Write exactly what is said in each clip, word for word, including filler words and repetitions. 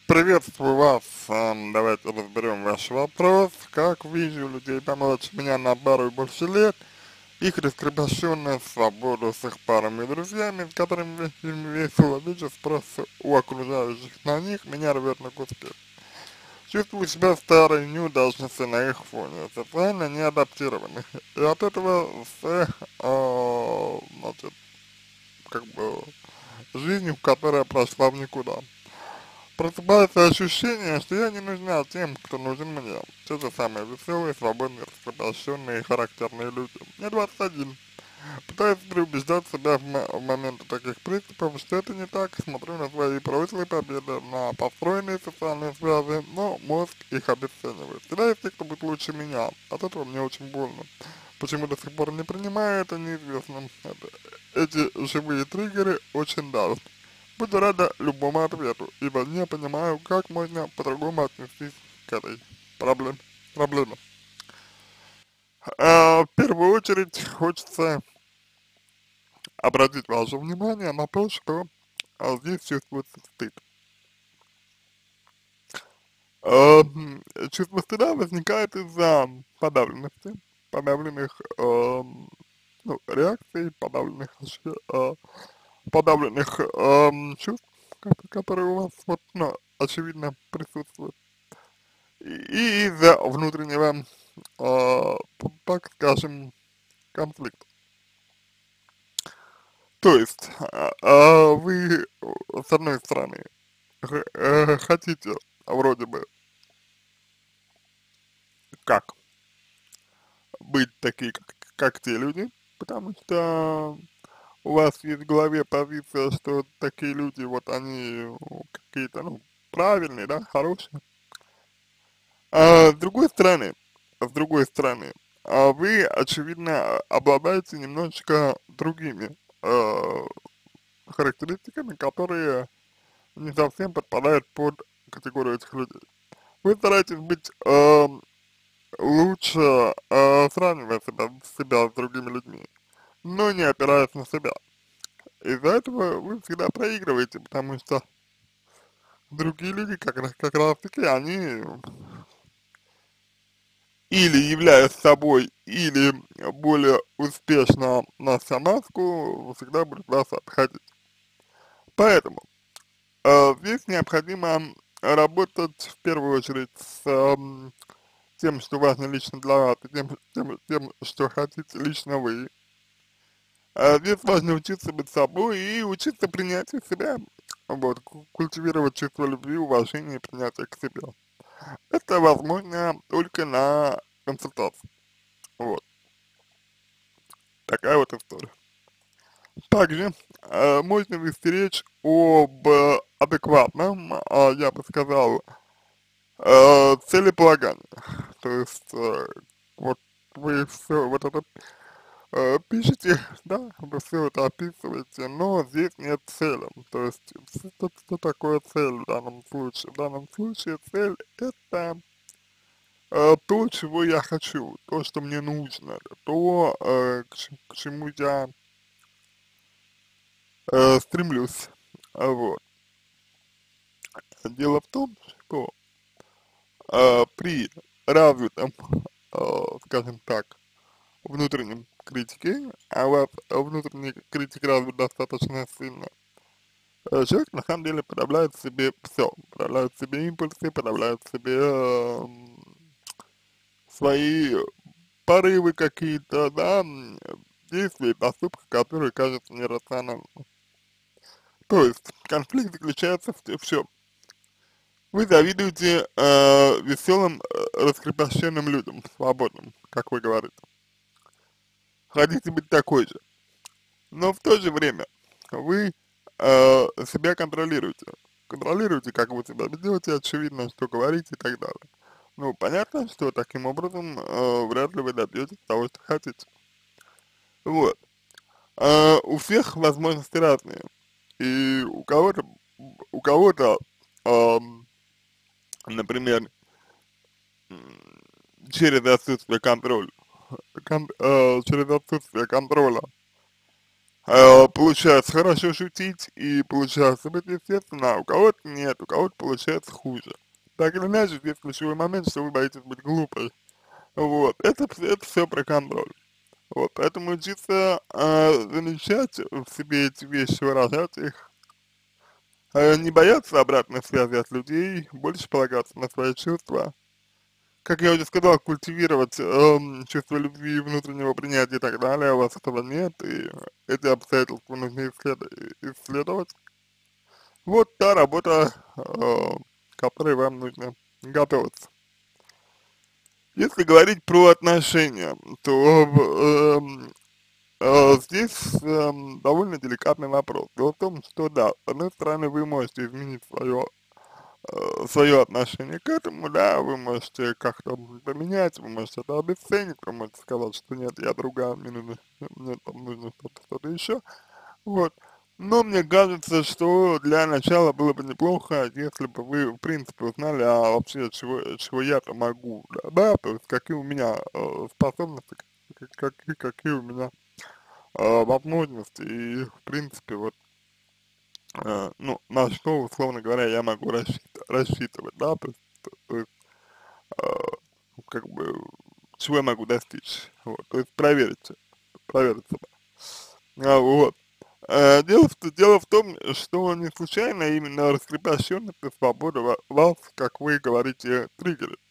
Приветствую вас. Ам, Давайте разберем ваш вопрос. Как вижу людей помоложе меня на пару и больше лет, их раскрепощенную свободу с их парами и друзьями, с которыми им весело, вижу спрос у окружающих на них, меня рвет на куски. Чувствую себя старой, неудачницей на их фоне, социально неадаптированных. И от этого с, а, значит, как бы, жизнью, которая прошла в никуда. Просыпается ощущение, что я не нужна тем, кто нужен мне. Те же самые веселые, свободные, раскрепощенные и характерные люди. Мне двадцать один. Пытаюсь переубеждать себя в, мо- в моменты таких принципов, что это не так. Смотрю на свои прошлые победы, на построенные социальные связи, но мозг их обесценивает. Всегда есть те, кто будет лучше меня. От этого мне очень больно. Почему до сих пор не принимаю, это неизвестно. Это- эти живые триггеры очень давят. Буду рада любому ответу, ибо не понимаю, как можно по-другому отнестись к этой проблем, проблеме. А, в первую очередь хочется обратить ваше внимание на то, что а, здесь чувствуется стыд. А, м, чувство стыда возникает из-за подавленности, подавленных ам, ну, реакций, подавленных, ощущ- а, подавленных ам, чувств, ко- которые у вас вот, ну, очевидно присутствуют. И из-за внутреннего, а, п- так скажем, конфликта. То есть, а, а, вы, э, с одной стороны, х- э, хотите вроде бы как быть такие, как, как те люди, потому что у вас есть в голове позиция, что такие люди, вот они ну, какие-то, ну, правильные, да, хорошие. А с другой стороны, с другой стороны, а вы, очевидно, обладаете немножечко другими э, характеристиками, которые не совсем подпадают под категорию этих людей. Вы стараетесь быть э, лучше, э, сравнивая себя, себя с другими людьми, но не опираясь на себя. Из-за этого вы всегда проигрываете, потому что другие люди как раз, как раз таки, они или являясь собой, или более успешно нося маску, всегда будет вас обходить. Поэтому э, здесь необходимо работать в первую очередь с эм, тем, что важно лично для вас, и тем, тем, тем, что хотите лично вы. А здесь важно учиться быть собой и учиться принятию себя, вот, ку- культивировать чувство любви, уважения и принятия к себе. Это возможно только на консультации. Вот, такая вот история. Также э, можно вести речь об э, адекватном, а, я бы сказал, э, целеполагании. То есть, э, вот вы все вот это э, пишете, да, вы все это описываете, но здесь нет цели. То есть, что, что такое цель в данном случае? В данном случае цель это э, то, чего я хочу, то, что мне нужно, то, э, к, ч- к чему я э, стремлюсь. А вот. Дело в том, что э, при развитом, э, скажем так, внутреннем критике, а у вас внутренний критик развит достаточно сильно, э, человек на самом деле подавляет в себе все, подавляет в себе импульсы, подавляет в себе э, свои порывы какие-то, да, м, действия и поступки, которые кажутся нерациональными. То есть конфликт заключается в, в чем? Вы завидуете э, веселым, э, раскрепощенным людям, свободным, как вы говорите. Хотите быть такой же. Но в то же время вы э, себя контролируете. Контролируете, как вы себя ведете, очевидно, что говорите и так далее. Ну, понятно, что таким образом э, вряд ли вы добьетесь того, что хотите. Вот. А, у всех возможности разные. И у кого-то, у кого-то, ам, например, м, через отсутствие контроля, кон- э, через отсутствие контроля э, получается хорошо шутить и получается быть естественно, а у кого-то нет, у кого-то получается хуже. Так или иначе, здесь ключевой момент, что вы боитесь быть глупой. Вот, это, это все про контроль. Вот, поэтому учиться э, замечать в себе эти вещи, выражать их, э, не бояться обратной связи от людей, больше полагаться на свои чувства. Как я уже сказал, культивировать эм, чувство любви, внутреннего принятия и так далее, у вас этого нет, и эти обстоятельства нужно исслед исследовать. Вот та работа, э, к которой вам нужно готовиться. Если говорить про отношения, то эм, Э, здесь эм, довольно деликатный вопрос. Дело в том, что да, с одной стороны, вы можете изменить свое, э, свое отношение к этому, да, вы можете как-то поменять, вы можете это обесценить, вы можете сказать, что нет, я другая, мне нужно, мне там нужно что-то, что-то еще, вот. Но мне кажется, что для начала было бы неплохо, если бы вы, в принципе, узнали, а вообще, чего, чего я-то могу, да, да, то есть какие у меня э, способности, как- какие, какие у меня э, возможности и, в принципе, вот, э, ну, на что, условно говоря, я могу рассчит рассчитывать, да, то есть, то, то есть э, как бы, чего я могу достичь, вот, то есть проверить, проверить себя, а, вот. Э, дело, в, дело в том, что не случайно именно раскрепощенность и свобода ва- вас, как вы говорите, триггерит.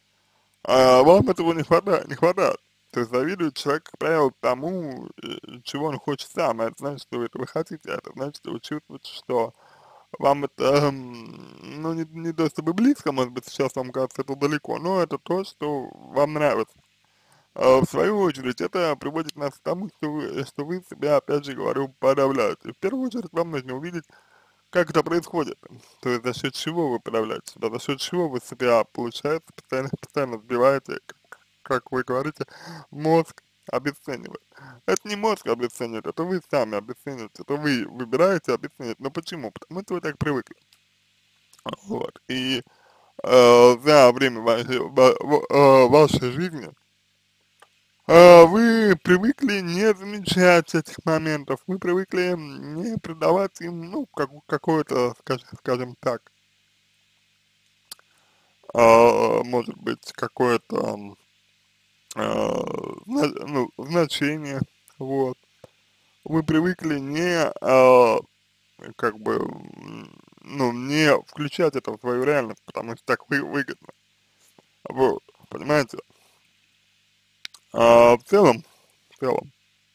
А вам этого не хватает, не хватает. То есть завидует человек, как правило, тому, э, чего он хочет сам, а это значит, что вы этого хотите, а это значит, что вы чувствуете, что вам это, эм, ну, не, не то чтобы близко, может быть, сейчас вам кажется это далеко, но это то, что вам нравится. А в свою очередь, это приводит нас к тому, что вы, что вы себя, опять же говорю, подавляете. В первую очередь, вам нужно увидеть, как это происходит, то есть за счет чего вы подавляете себя, за счет чего вы себя, получается, постоянно, постоянно сбиваете, как, как вы говорите, мозг обесценивает. Это не мозг обесценивает, это вы сами обесцениваете, это вы выбираете обесценивать. Но почему? Потому что вы так привыкли. Вот. И э, за время вашей, ва- ва- э, вашей жизни э, вы привыкли не замечать этих моментов, вы привыкли не придавать им, ну, как, какое-то, скажем, скажем так, а, может быть, какое-то а, зна- ну, значение, вот. Вы привыкли не, а, как бы, м, ну, не включать это в свою реальность, потому что так вы выгодно, вот, понимаете? А в целом, в целом,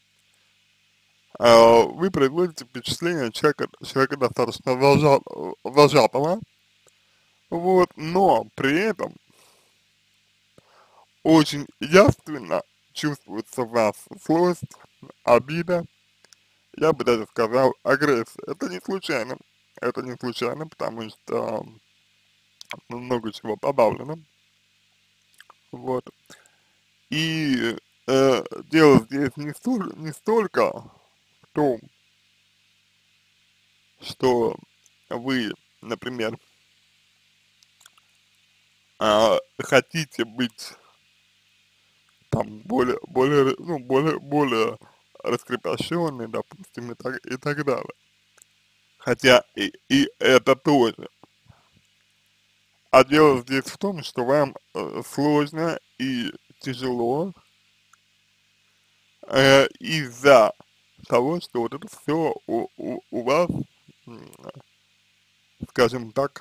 а, вы производите впечатление человека, человека достаточно зажат, зажатого, вот, но при этом очень явственно чувствуется в вас злость, обида, я бы даже сказал агрессия. Это не случайно, это не случайно, потому что ну, много чего подавлено, вот. И э, дело здесь не, столь, не столько в том, что вы, например, а, хотите быть там более, более, ну, более, более раскрепощенный, допустим, и так, и так далее. Хотя и, и это тоже. А дело здесь в том, что вам э, сложно и тяжело э, из-за того, что вот это все у, у, у вас, м, скажем так,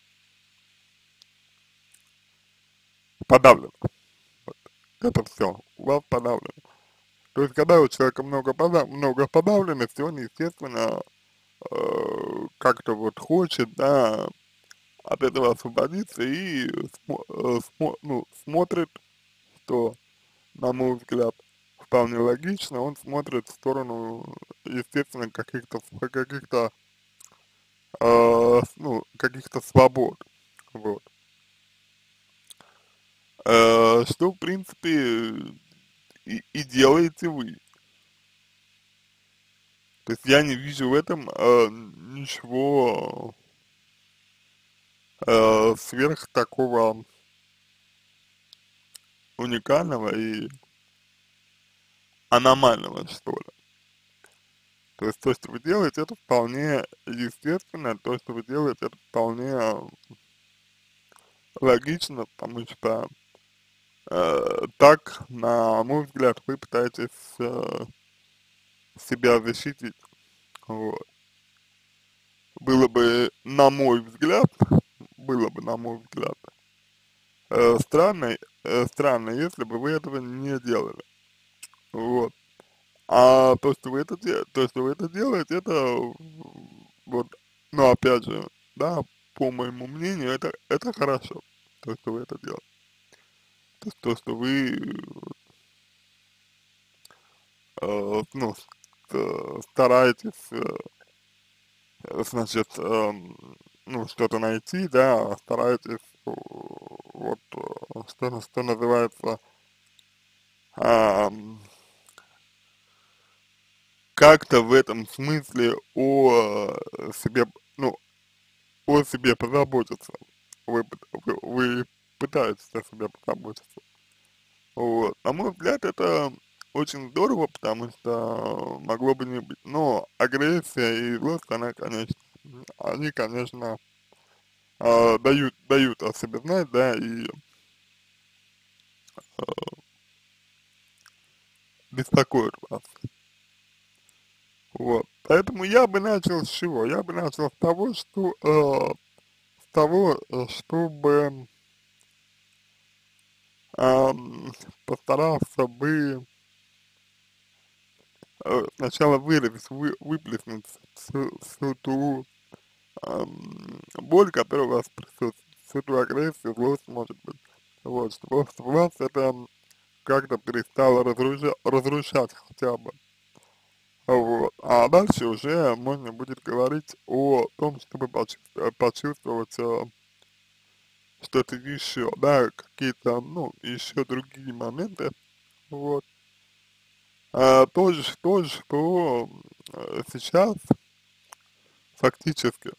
подавлено. Вот. Это все у вас подавлено. То есть, когда у человека много, подав, много подавленности, он, естественно, э, как-то вот хочет, да, от этого освободиться и смо, э, смо, ну, смотрит, что, на мой взгляд, вполне логично, он смотрит в сторону, естественно, каких-то каких-то э, ну, каких-то свобод, вот. Э, что, в принципе, и, и делаете вы. То есть я не вижу в этом э, ничего э, сверх такого уникального и аномального, что ли. То есть то, что вы делаете, это вполне естественно, то, что вы делаете, это вполне логично, потому что э, так, на мой взгляд, вы пытаетесь э, себя защитить. Вот. Было бы, на мой взгляд, было бы, на мой взгляд, э, странно, э, странно, если бы вы этого не делали. Вот. А то, что вы это, де- то, что вы это делаете, это вот, ну, опять же, да, по моему мнению, это, это хорошо, то, что вы это делаете. То, есть то, что вы, э, ну, с- э, стараетесь, э, значит, эм, ну, что-то найти, да, стараетесь, э, вот, э, что, что называется, ам, как-то в этом смысле о э, себе, ну, о себе позаботиться. Вы, пыт- вы, вы пытаетесь о себе позаботиться. Вот. На мой взгляд, это очень здорово, потому что могло бы не быть. Но агрессия и злость, она, конечно, они, конечно, а, дают, дают о себе знать, да, и беспокоят вас. Вот. Поэтому я бы начал с чего? Я бы начал с того, что, э, с того, э, чтобы ам, постарался бы э, сначала выразить, вы, выплеснуть всю, всю ту ам, боль, которая у вас присутствует, всю ту агрессию, злость, может быть. Вот, чтобы, чтобы вас это как-то перестало разрушать, разрушать хотя бы. Вот. А дальше уже можно будет говорить о том, чтобы почувствовать, почувствовать э, что-то еще, да, какие-то, ну, еще другие моменты, вот. А, то же, то же, что э, сейчас фактически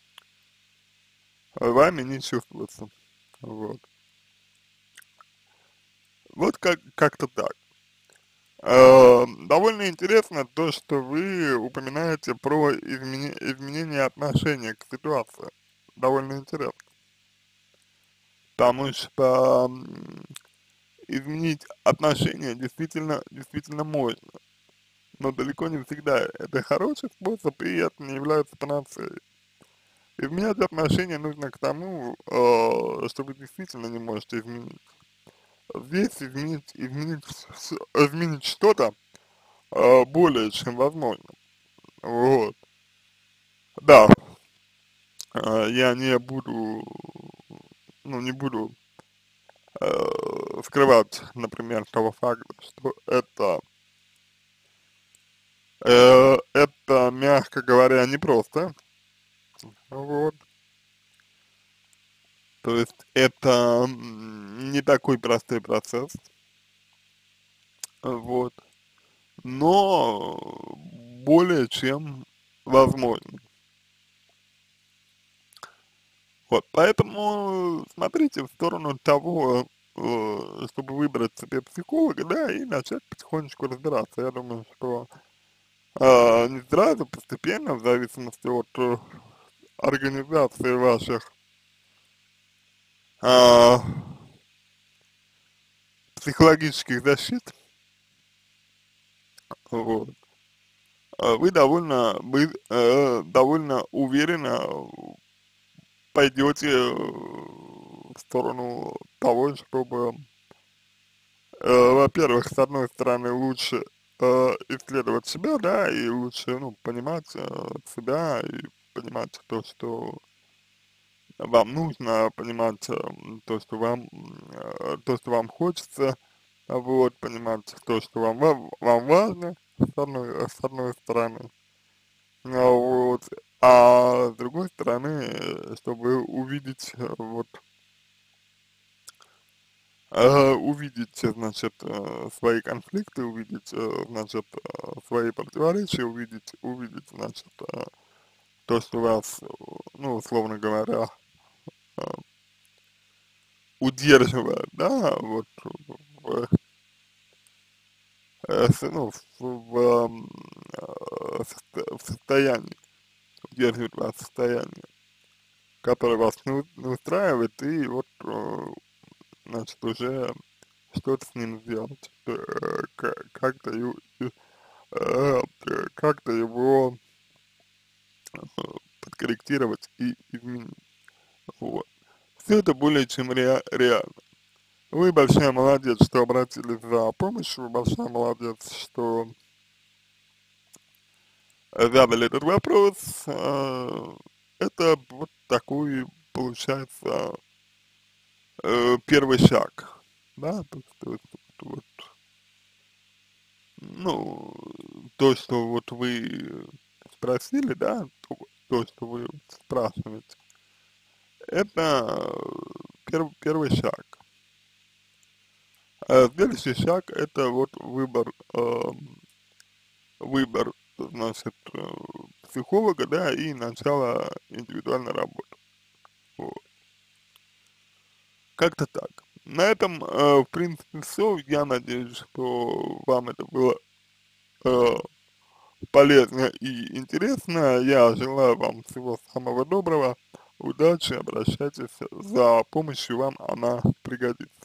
вами не чувствуется, вот. Вот как, как-то так. Э, довольно интересно то, что вы упоминаете про измени- изменение отношения к ситуации. Довольно интересно. Потому что м, изменить отношения действительно, действительно можно. Но далеко не всегда это хороший способ, и это не является панацеей. Изменять отношения нужно к тому, э, что вы действительно не можете изменить. Здесь изменить, изменить, с- изменить что-то э, более чем возможно. Вот. Да, э, я не буду, ну, не буду э, скрывать, например, того факта, что это, э, это, мягко говоря, непросто. Вот. То есть это м, не такой простой процесс. Вот. Но более чем возможно. Вот, поэтому смотрите в сторону того, э, чтобы выбрать себе психолога, да, и начать потихонечку разбираться. Я думаю, что э, не сразу, постепенно, в зависимости от э, организации ваших э, психологических защит, вот, э, вы довольно, вы э, довольно уверенно пойдете э, в сторону того, чтобы Э, во-первых, с одной стороны, лучше э, исследовать себя, да, и лучше, ну, понимать э, себя и понимать то, что вам нужно, понимать э, то, что вам, э, то, что вам хочется, а вот, понимать то, что вам, ва- вам важно, с одной, с одной стороны, а вот, а с другой стороны, э, чтобы увидеть э, вот э, увидеть, значит, э, свои конфликты, увидеть, э, значит, э, свои противоречия, увидеть, увидеть, значит, э, то, что вас, э, ну, условно говоря, э, удерживает, да, вот, в, э, с- ну, в, в, эм, состо- в состоянии, удерживает вас в состоянии, которое вас не, у- не устраивает, и вот, э, значит, уже что-то с ним сделать, э, ка- как-то ю- ю- э, э, как-то его э, подкорректировать и изменить. Вот. Все это более чем ре- реально. Вы большая молодец, что обратились за помощью, вы большая молодец, что задали этот вопрос. Э, Это вот такой, получается, э, первый шаг, да, то, есть- то есть вот, вот, ну, то, что вот вы спросили, да, то, то, что вы спрашиваете, это перв, первый шаг. А следующий шаг это вот выбор, эм, выбор, значит, э, психолога, да, и начало индивидуальной работы. Вот. Как-то так. На этом, э, в принципе, все. Я надеюсь, что вам это было э, полезно и интересно. Я желаю вам всего самого доброго. Удачи, обращайтесь за помощью, вам она пригодится.